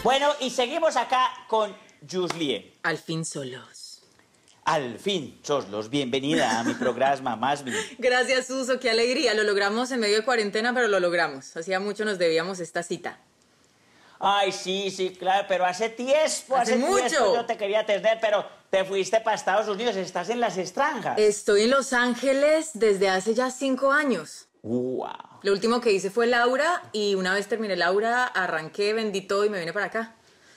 Bueno, y seguimos acá con Yuslie. Al fin solos. Al fin, Soslos, bienvenida a mi programa más bien. Gracias, Suso, qué alegría. Lo logramos en medio de cuarentena, pero lo logramos. Hacía mucho nos debíamos esta cita. Ay, sí, claro, pero hace tiempo mucho. Yo te quería tener, pero te fuiste para Estados Unidos, estás en las extranjas. Estoy en Los Ángeles desde hace ya 5 años. Wow. Lo último que hice fue Laura, y una vez terminé Laura, arranqué, vendí todo y me vine para acá.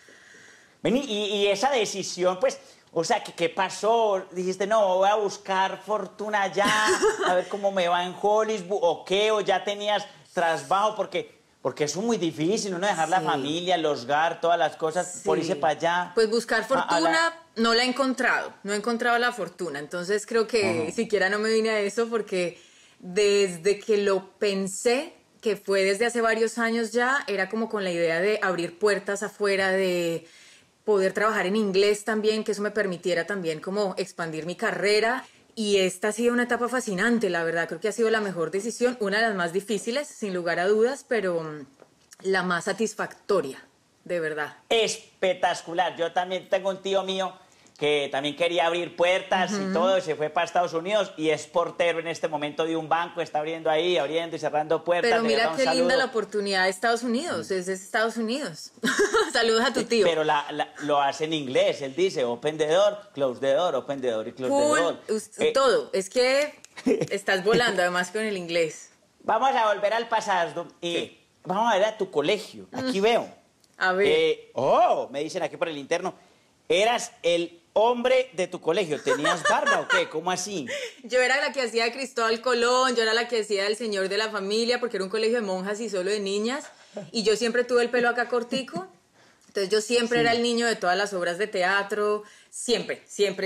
Vení, y esa decisión, pues, o sea, ¿qué pasó? Dijiste, no, voy a buscar fortuna allá, a ver cómo me va en Hollywood, o qué, o ya tenías trasbajo, porque es muy difícil, ¿no? Dejar la familia, los hogar, todas las cosas, por irse para allá. Pues buscar fortuna no la he encontrado, no he encontrado la fortuna, entonces creo que siquiera no me vine a eso porque desde que lo pensé, que fue desde hace varios años ya, era como con la idea de abrir puertas afuera, de poder trabajar en inglés también, que eso me permitiera también como expandir mi carrera. Y esta ha sido una etapa fascinante, la verdad. Creo que ha sido la mejor decisión, una de las más difíciles, sin lugar a dudas, pero la más satisfactoria, de verdad. Espectacular. Yo también tengo un tío mío que también quería abrir puertas y todo, y se fue para Estados Unidos y es portero en este momento de un banco, está abriendo ahí, abriendo y cerrando puertas. Pero mira qué linda la oportunidad de Estados Unidos, es de Estados Unidos. Saludos a tu tío. Pero lo hace en inglés, él dice open the door, close the door, open the door y close the door. Todo, es que estás volando además con el inglés. Vamos a volver al pasado y vamos a ver a tu colegio, aquí veo. A ver. Me dicen aquí por el interno, eras el hombre de tu colegio, ¿tenías barba o qué? ¿Cómo así? Yo era la que hacía de Cristóbal Colón, yo era la que hacía del Señor de la Familia, porque era un colegio de monjas y solo de niñas, y yo siempre tuve el pelo acá cortico, entonces yo siempre era el niño de todas las obras de teatro, siempre,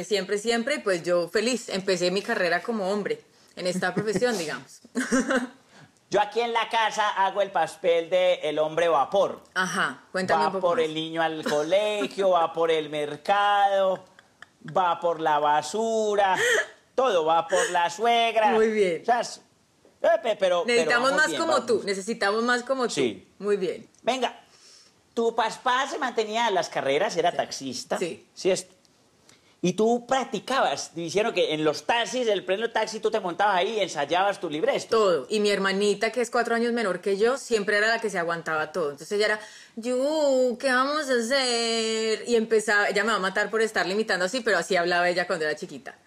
y pues yo feliz, empecé mi carrera como hombre en esta profesión, digamos. Yo aquí en la casa hago el papel de el hombre vapor. Ajá, cuéntame un poco Va por más. el niño al colegio, va por el mercado, va por la basura, todo, va por la suegra. Muy bien. O sea, pero Necesitamos vamos más bien, como vamos. tú, necesitamos más como tú. Sí. Muy bien. Venga, tu papá se mantenía en las carreras, era taxista. Sí. Sí, y tú practicabas, dijeron que en los taxis, el pleno taxi, tú te montabas ahí y ensayabas tu libreto. Todo. Y mi hermanita, que es 4 años menor que yo, siempre era la que se aguantaba todo. Entonces ella era, ¿qué vamos a hacer? Y empezaba, ella me va a matar por estarle imitando así, pero así hablaba ella cuando era chiquita.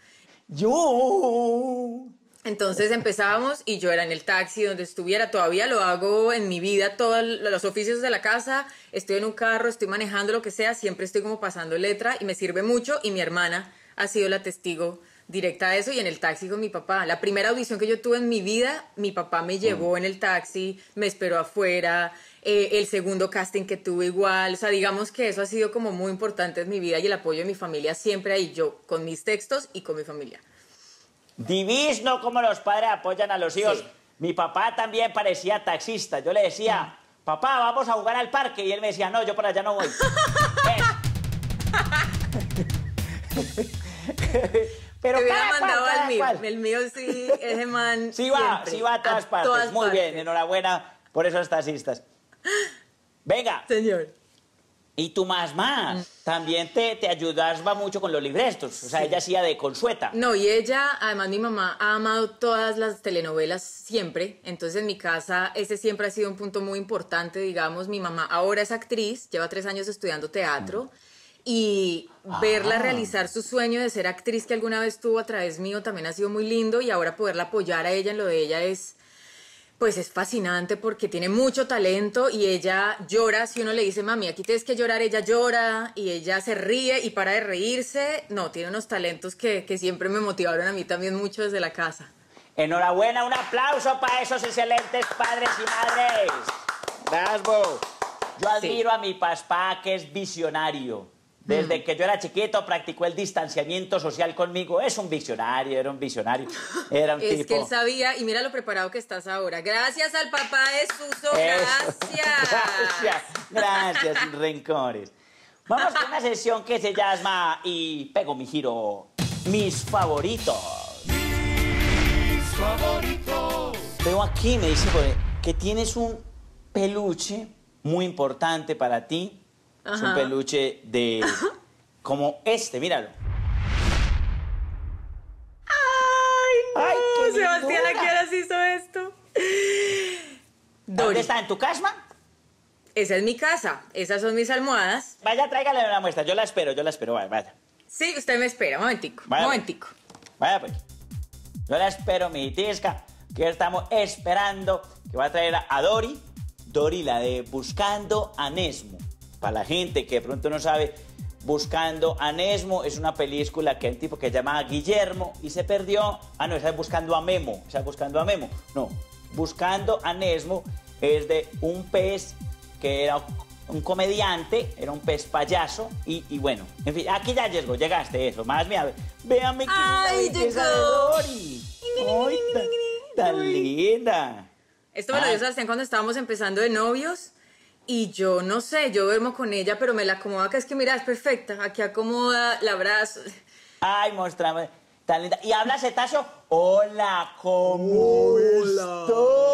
Entonces empezábamos y yo era en el taxi donde estuviera, todavía lo hago en mi vida, todos los oficios de la casa, estoy en un carro, estoy manejando lo que sea, siempre estoy como pasando letra y me sirve mucho, y mi hermana ha sido la testigo directa de eso, y en el taxi con mi papá. La primera audición que yo tuve en mi vida, mi papá me llevó en el taxi, me esperó afuera, el segundo casting que tuve igual, o sea, digamos que eso ha sido como muy importante en mi vida y el apoyo de mi familia siempre ahí, yo con mis textos y con mi familia. Divino cómo los padres apoyan a los hijos. Sí. Mi papá también parecía taxista. Yo le decía, papá, vamos a jugar al parque. Y él me decía, no, yo para allá no voy. Pero te hubiera mandado al mío. El mío sí, ese man sí va a todas partes. Muy bien, enhorabuena por esos taxistas. Venga. Señor. Y tu mamá también te ayudaba mucho con los libretos. O sea, ella hacía de Consueta. No, y ella, además mi mamá ha amado todas las telenovelas siempre. Entonces en mi casa ese siempre ha sido un punto muy importante, digamos. Mi mamá ahora es actriz, lleva 3 años estudiando teatro. Y verla realizar su sueño de ser actriz que alguna vez tuvo a través mío también ha sido muy lindo. Y ahora poderla apoyar a ella en lo de ella es... Pues es fascinante porque tiene mucho talento y ella llora. Si uno le dice, mami, aquí tienes que llorar, ella llora y ella se ríe y para de reírse. No, tiene unos talentos que siempre me motivaron a mí también mucho desde la casa. Enhorabuena, un aplauso para esos excelentes padres y madres. Bravo. Yo admiro a mi papá, que es visionario. Desde que yo era chiquito practicó el distanciamiento social conmigo. Es un visionario, era un visionario. Era un tipo... Es que él sabía, y mira lo preparado que estás ahora. Gracias al papá de Suso, gracias. Gracias, sin rencores. Vamos con una sesión que se llama, y pego mi giro, Mis favoritos. Mis favoritos. Veo aquí, me dice, que tienes un peluche muy importante para ti. Es un peluche de... como este, míralo. ¡Ay, no! qué Sebastián, ¿a lindura. qué horas hizo esto? ¿Dónde Dori, está? ¿En tu casa? esa es mi casa. Esas son mis almohadas. Vaya, tráigale una muestra. Yo la espero, vaya, vaya. Sí, usted me espera. Un momentico. Vaya, Un pues. momentico. Vaya pues. Yo la espero, mi tisca, que estamos esperando que va a traer a Dori. Dori, la de Buscando a Nesmo. Para la gente que de pronto no sabe, Buscando a Nesmo es una película que hay un tipo que se llama Guillermo y se perdió. Ah, no, esa es Buscando a Memo. Esa es Buscando a Memo. No, Buscando a Nesmo es de un pez que era un comediante, era un pez payaso y bueno, en fin, aquí ya llegaste eso, más mía, véanme que ¡Ay, belleza de llegó! Dori. ¡Ay, tan linda! Esto me lo dio Sebastián cuando estábamos empezando de novios. Y yo no sé, yo duermo con ella, pero me la acomoda, que es que mira, es perfecta. Aquí acomoda, la abrazo. Ay, mostrame, tan linda. ¿Y habla cetáceo? Hola, ¿cómo estás?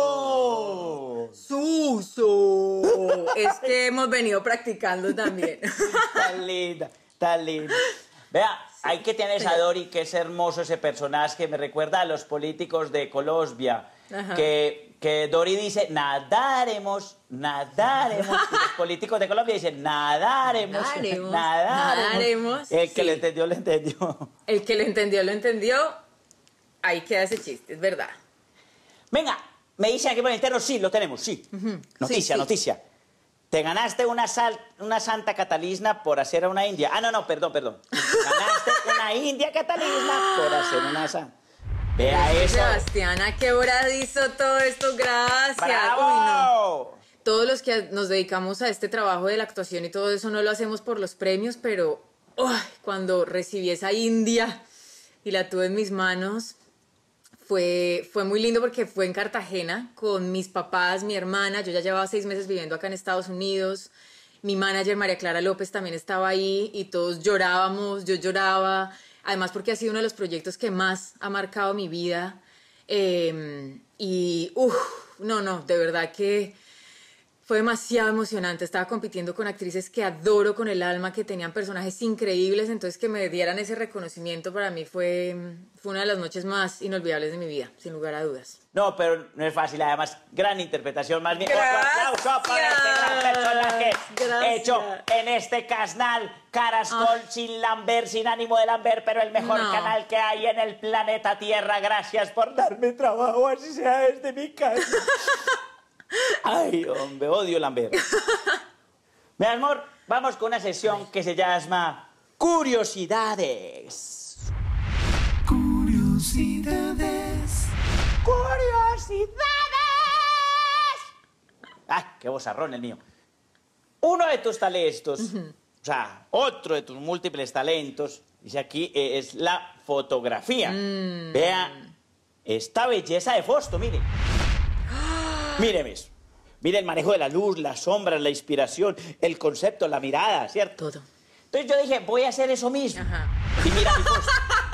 ¡Suso! Es que hemos venido practicando también. Tan linda, tan linda. Vea, hay que tener a Dori, que es hermoso ese personaje, que me recuerda a los políticos de Colombia, que Dori dice, nadaremos, nadaremos. Y los políticos de Colombia dicen, nadaremos, Nadaremos, nadaremos. nadaremos, El que sí. lo entendió, lo entendió. El que lo entendió, lo entendió. Ahí queda ese chiste, es verdad. Venga, me dicen aquí por el interno, sí, lo tenemos, sí. Noticia, sí. noticia. Te ganaste una Santa Catalina por hacer a una india. Ah, no, perdón. Ganaste una india Catalina por hacer una santa. Vea eso. Sebastián, ¿a qué hora hizo todo esto? Gracias. ¡Bravo! Uy, no. Todos los que nos dedicamos a este trabajo de la actuación y todo eso no lo hacemos por los premios, pero cuando recibí esa india y la tuve en mis manos, fue muy lindo porque fue en Cartagena con mis papás, mi hermana. Yo ya llevaba 6 meses viviendo acá en Estados Unidos. Mi manager, María Clara López, también estaba ahí y todos llorábamos, yo lloraba. Además porque ha sido uno de los proyectos que más ha marcado mi vida. No, de verdad que fue demasiado emocionante. Estaba compitiendo con actrices que adoro con el alma, que tenían personajes increíbles. Entonces que me dieran ese reconocimiento para mí fue una de las noches más inolvidables de mi vida, sin lugar a dudas. No, pero no es fácil. Además, gran interpretación. Más bien, Gracias. otro aplauso para este gran personaje Gracias. hecho en este canal. Carascol, sin Lambert, sin ánimo de Lambert, pero el mejor No. canal que hay en el planeta Tierra. Gracias por darme trabajo, así sea desde mi casa. Ay, hombre, odio Lambert. Mi amor, vamos con una sesión que se llama Curiosidades. Curiosidades. ¡Curiosidades! ¡Ay, qué vozarrón el mío! Uno de tus talentos, o sea, otro de tus múltiples talentos, dice aquí, es la fotografía. Vea esta belleza de Fausto, mire. Míreme eso. Mire el manejo de la luz, las sombras, la inspiración, el concepto, la mirada, ¿cierto? Todo. Entonces yo dije, voy a hacer eso mismo. Ajá. Y mira mi Fausto.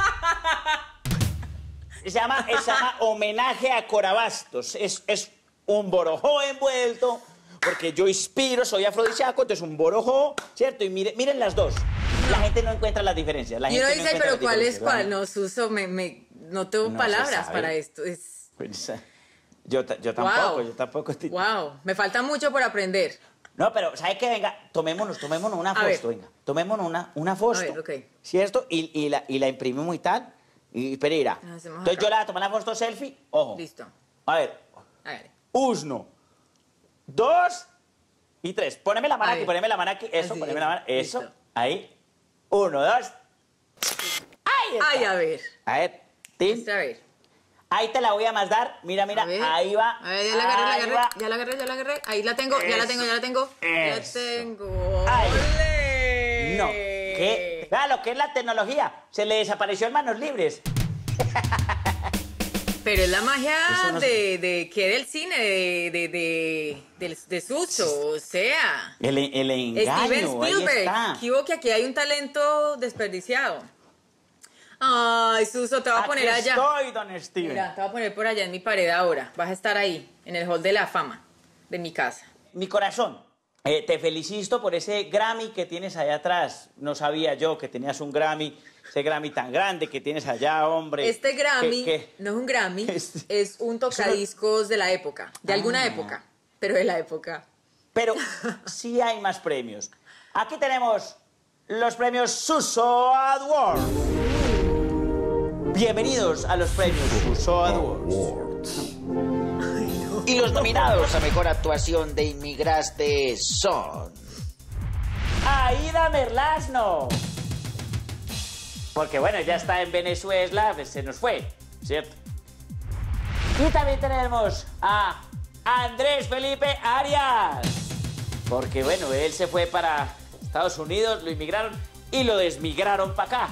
Se llama Homenaje a Corabastos. Es un borojó envuelto, porque yo inspiro, soy afrodisíaco, entonces un borojó, ¿cierto? Y miren las dos. La gente no encuentra las diferencias. La Y gente uno no dice, encuentra pero las ¿cuál es diferencias, cuál? No, Suso, no tengo No se palabras sabe. para esto. Pues, yo tampoco. Wow, me falta mucho por aprender. No, pero ¿sabe qué? Venga, tomémonos una A ver. foto, venga. Tomémonos una foto. A ver, ok. ¿Cierto? Y la imprimimos y tal. Y Pereira. Nos hacemos Entonces acá. yo le voy a tomar la foto selfie. Ojo. Listo. A ver. Hágale. 1, 2 y 3. Poneme la mano A aquí, ver. poneme la mano aquí. Eso, Así, poneme la mano. Eso. listo. Ahí. 1, 2. Ahí está. Ay, a ver. A ver. Tim. A ver. Ahí te la voy a más dar. Mira, A ver. ahí va. A ver, ya la agarré, Ahí va. ya la agarré. Ahí la tengo, ya la tengo. Eso. Ya tengo. Ay. ¡Ole! No. ¿Qué? Vea lo que es la tecnología. Se le desapareció en manos libres. Pero es la magia Eso no de que del cine, de Suso, o sea. El engaño. Steven Ahí Spielberg. está. ¿Qué hubo? Que aquí hay un talento desperdiciado. Ay, Suso, te voy a poner Aquí allá. estoy, don Steven. Mira, te voy a poner por allá en mi pared ahora. Vas a estar ahí, en el hall de la fama de mi casa. Mi corazón. Te felicito por ese Grammy que tienes allá atrás. No sabía yo que tenías un Grammy, ese Grammy tan grande que tienes allá, hombre. Este Grammy no es un Grammy, es un tocadiscos de la época, de alguna época, pero de la época. Pero sí hay más premios. Aquí tenemos los premios Suso Awards. Bienvenidos a los premios Suso Awards. Y los nominados a Mejor Actuación de Inmigraste son... Aida Merlasno. Porque bueno, ya está en Venezuela, pues se nos fue, ¿cierto? Y también tenemos a Andrés Felipe Arias. Porque bueno, él se fue para Estados Unidos, lo inmigraron y lo desmigraron para acá.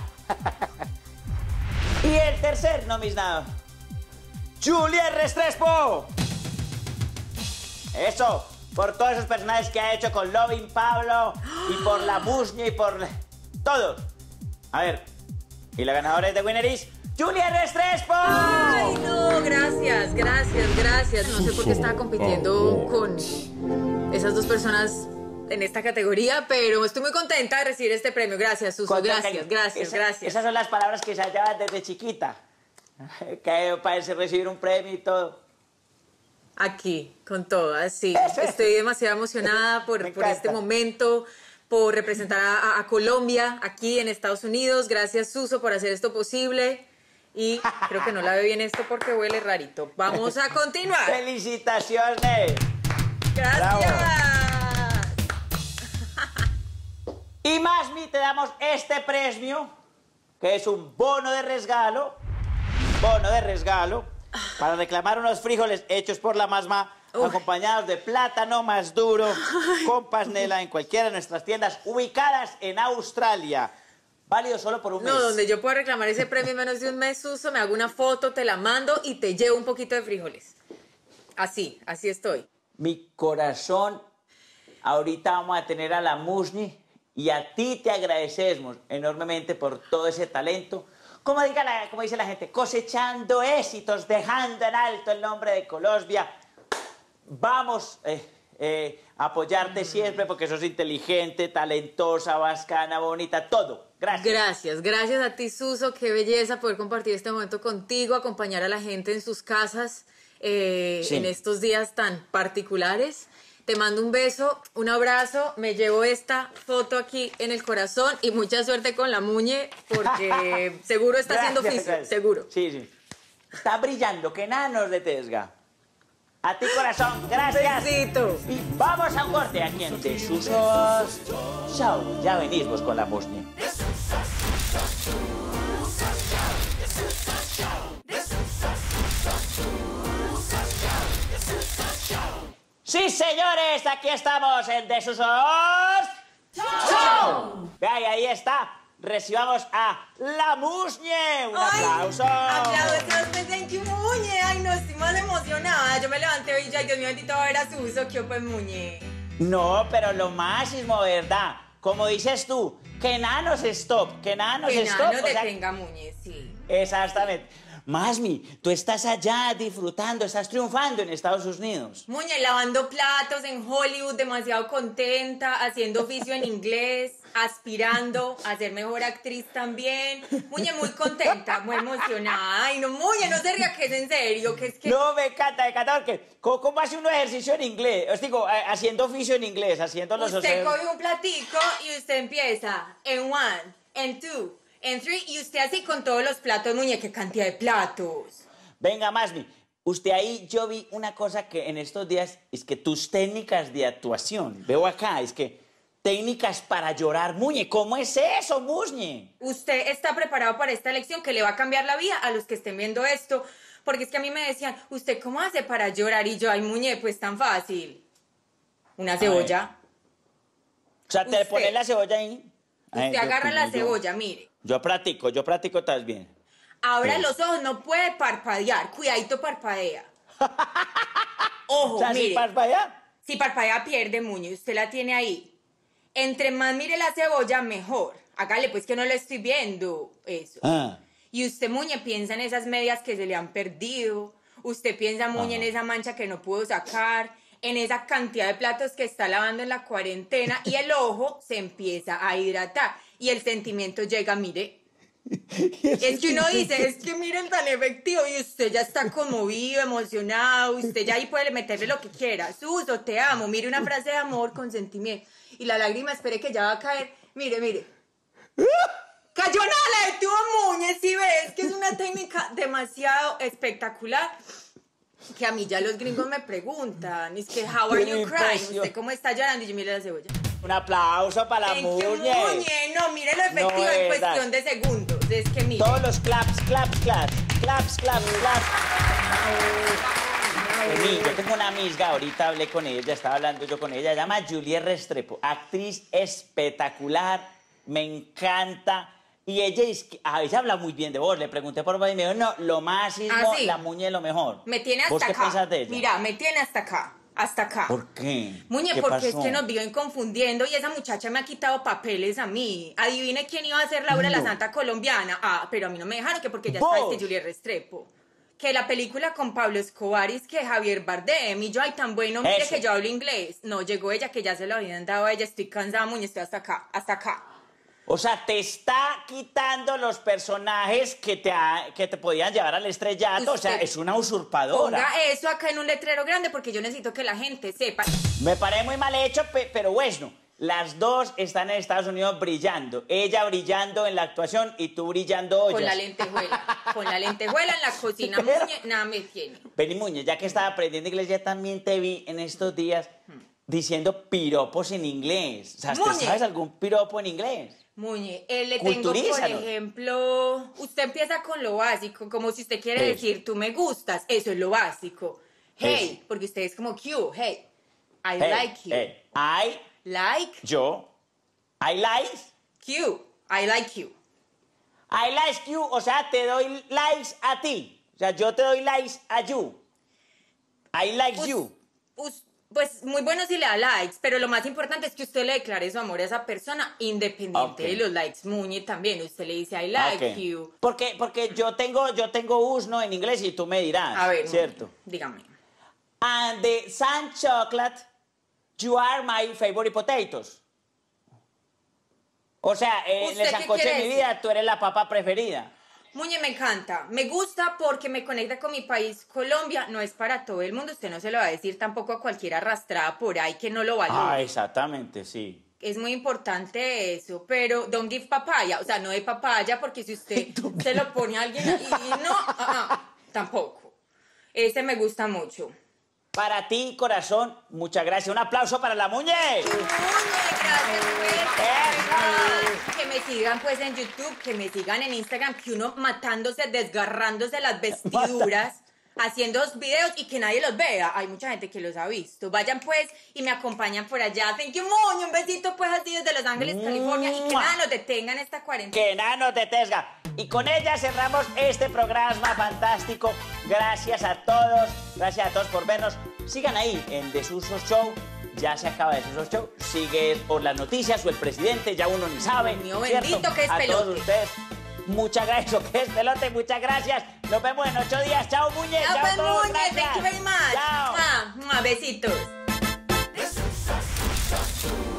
Y el tercer nominado, Juliet Restrepo. Eso, por todos esos personajes que ha hecho con Loving Pablo y por la Musña y por todo. A ver, y la ganadora de Winner is Juliet Restrepo. Ay, no, gracias. No sé por qué estaba compitiendo con esas dos personas en esta categoría, pero estoy muy contenta de recibir este premio. Gracias, Suso. Gracias. Esas son las palabras que se hallaban desde chiquita. Que parece recibir un premio y todo. Aquí, con todas, sí. Estoy demasiado emocionada por este momento, por representar a Colombia aquí en Estados Unidos. Gracias, Suso, por hacer esto posible. Y creo que no la veo bien esto porque huele rarito. Vamos a continuar. ¡Felicitaciones! ¡Gracias! Y Masmi, te damos este premio, que es un bono de regalo, para reclamar unos frijoles hechos por la Masma, acompañados de plátano más duro, con pasnela en cualquiera de nuestras tiendas ubicadas en Australia. Válido solo por un mes. No, donde yo pueda reclamar ese premio en menos de un mes, Suso, me hago una foto, te la mando y te llevo un poquito de frijoles. Así estoy. Mi corazón, ahorita vamos a tener a la Musni y a ti te agradecemos enormemente por todo ese talento. Como dice la gente, cosechando éxitos, dejando en alto el nombre de Colombia. Vamos a apoyarte siempre porque sos inteligente, talentosa, bacana, bonita, todo. Gracias. Gracias a ti, Suso. Qué belleza poder compartir este momento contigo, acompañar a la gente en sus casas en estos días tan particulares. Te mando un beso, un abrazo, me llevo esta foto aquí en el corazón y mucha suerte con la Muñe porque seguro está haciendo oficio, seguro. Sí. Está brillando, que nada nos detenga. A ti, corazón, gracias. Besito. Y vamos a un corte aquí en De Susos. Chao, ya venimos con la Musni. Sí, señores, aquí estamos en De Susos. ¡Chao! Vea, y ahí está. Recibamos a la Musñe. Un aplauso. Aplausos, thank you, Muñe. Ay, no, estoy más emocionada. Yo me levanté hoy y ya, Dios mío, bendito, a ver a Suso. ¿Qué pues, Muñe? No, pero lo máximo, ¿verdad? Como dices tú, que nada nos stop, que nada nos stop. Que nada nos detenga, Muñe, sí. Exactamente. Masmi, tú estás allá disfrutando, estás triunfando en Estados Unidos. Muñe, lavando platos en Hollywood, demasiado contenta, haciendo oficio en inglés, aspirando a ser mejor actriz también. Muñe, muy contenta, muy emocionada. Ay, no, Muñe, no se ría, que es en serio, que es que... No, me encanta, porque ¿cómo hace uno ejercicio en inglés? Os digo, haciendo oficio en inglés, haciendo los... Usted coge un platico y usted empieza en 1, en 2, en 3 y usted así con todos los platos, Muñe, qué cantidad de platos. Venga, Masmi, usted ahí yo vi una cosa que en estos días es que tus técnicas de actuación, veo acá, es que técnicas para llorar, Muñe, ¿cómo es eso, Muñe? Usted está preparado para esta elección que le va a cambiar la vida a los que estén viendo esto, porque es que a mí me decían, ¿usted cómo hace para llorar? Y yo, ay, Muñe, pues tan fácil. Una cebolla. O sea, te pones la cebolla ahí. Usted agarra la cebolla, mire. Yo practico, estás bien. Abra los ojos, no puede parpadear. Cuidadito, parpadea. Ojo, o sea, mire. ¿si parpadea? Si parpadea, pierde, Muñe. Usted la tiene ahí. Entre más mire la cebolla, mejor. Hágale, pues que no lo estoy viendo. Eso. Y usted, Muñe, piensa en esas medias que se le han perdido. Usted piensa, Muñe, en esa mancha que no pudo sacar. en esa cantidad de platos que está lavando en la cuarentena y el ojo se empieza a hidratar y el sentimiento llega, mire. Es que uno dice, es que miren tan efectivo y usted ya está conmovido, emocionado, usted ya ahí puede meterle lo que quiera. Suso, te amo, mire una frase de amor con sentimiento. Y la lágrima, espere que ya va a caer. Mire, mire. Cayó nada, la detuvo Muñe, si ves que es una técnica demasiado espectacular. Que a mí ya los gringos me preguntan, es que, how are you crying? ¿Usted cómo está llorando? Y yo mire la cebolla. Un aplauso para la Muñe. Muñe, no, mire lo efectivo No, en verdad. cuestión de segundos. Es que mire. Todos los claps, claps, claps, claps, claps, claps. Vení, yo tengo una amiga, ahorita hablé con ella, estaba hablando yo con ella, se llama Juliette Restrepo, actriz espectacular, me encanta. Y ella, ella habla muy bien de vos, le pregunté por vos y me dijo, no, lo máximo, ¿Sí? la Muñe es lo mejor. Me tiene hasta ¿Vos acá. qué pensás de ella? Mira, me tiene hasta acá. Hasta acá. ¿Por qué? Muñe, ¿Qué porque pasó? es que nos viven confundiendo y esa muchacha me ha quitado papeles a mí. Adivine quién iba a ser Laura la Santa Colombiana. Ah, pero a mí no me dejaron que porque ya ¿Vos? sabes que Juliette Restrepo. Que la película con Pablo Escobar es que Javier Bardem y yo, ay, tan bueno, mire Eso. que yo hablo inglés. No, llegó ella que ya se lo habían dado a ella, estoy cansada, Muñe, estoy hasta acá, hasta acá. O sea, te está quitando los personajes que te podían llevar al estrellato. O sea, Usted es una usurpadora. Ponga eso acá en un letrero grande porque yo necesito que la gente sepa. Me parece muy mal hecho, pero bueno, las dos están en Estados Unidos brillando. Ella brillando en la actuación y tú brillando ollas. Con la lentejuela. Con la lentejuela en la cocina, Muñe, nada me tiene. Vení, Muñe, ya que estaba aprendiendo inglés, ya también te vi en estos días diciendo piropos en inglés. O sea, ¿te Muñe. sabes algún piropo en inglés? Muñe, le tengo, por Culturízanos. ejemplo, usted empieza con lo básico, como si usted quiere Eso. decir, tú me gustas, eso es lo básico. Hey, Eso. porque usted es como cute, hey, I Hey, like you. hey, Like, I like you, I like you. I like you, o sea, te doy likes a ti. O sea, yo te doy likes a you. I like you. Pues muy bueno si le da likes, pero lo más importante es que usted le declare su amor a esa persona independiente Ok. de los likes. Muñe también, usted le dice I like Ok. you. Porque yo tengo usno en inglés y tú me dirás, A ver, ¿cierto? Muñe, dígame. And the sun chocolate, you are my favorite potatoes. O sea, en ¿Usted el qué sancocho quiere de mi decir? vida, tú eres la papa preferida. Muñe, me encanta. Me gusta porque me conecta con mi país, Colombia. No es para todo el mundo. Usted no se lo va a decir tampoco a cualquier arrastrada por ahí que no lo valore. Ah, exactamente, sí. Es muy importante eso, pero don't give papaya. O sea, no de papaya porque si usted se lo pone a alguien y no, tampoco. Ese me gusta mucho. Para ti, corazón, muchas gracias. Un aplauso para la Muñe. Muñe, gracias, pues. Que me sigan pues en YouTube, que me sigan en Instagram, que uno matándose, desgarrándose las vestiduras, haciendo los videos y que nadie los vea. Hay mucha gente que los ha visto. Vayan pues y me acompañan por allá. Thank you, Muñe. Un besito pues así desde Los Ángeles, California. Y que nada nos detenga en esta cuarentena. Que nada nos detenga. Y con ella cerramos este programa fantástico. Gracias a todos por vernos. Sigan ahí en Desuso Show. Ya se acaba Desuso Show. Sigue por las noticias o el presidente, ya uno ni sabe. Dios mío, ¿cierto? bendito que es a pelote. todos ustedes. Muchas gracias, que es pelote, muchas gracias. Nos vemos en 8 días. Chao, Muñe. Chao, Chao, pues, todos, Muñe. gracias. Thank you very much. Chao. Besitos. This is a show.